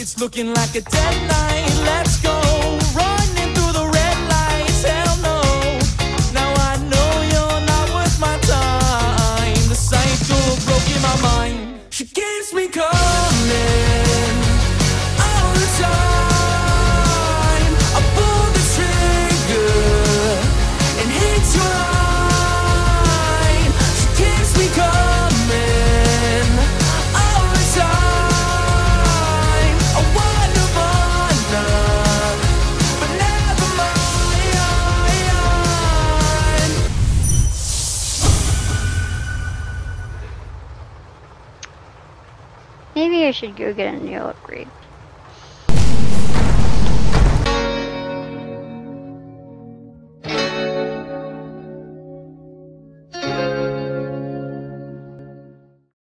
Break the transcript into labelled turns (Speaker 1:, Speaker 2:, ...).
Speaker 1: It's looking like a dead night. Let's go. Running through the red lights. Hell no. Now I know you're not worth my time. The cycle broke in my mind. She keeps me coming all the time. I pull the trigger and hit your line. She keeps me coming all the time. I wonder, but never mind.
Speaker 2: Maybe I should go get a new upgrade.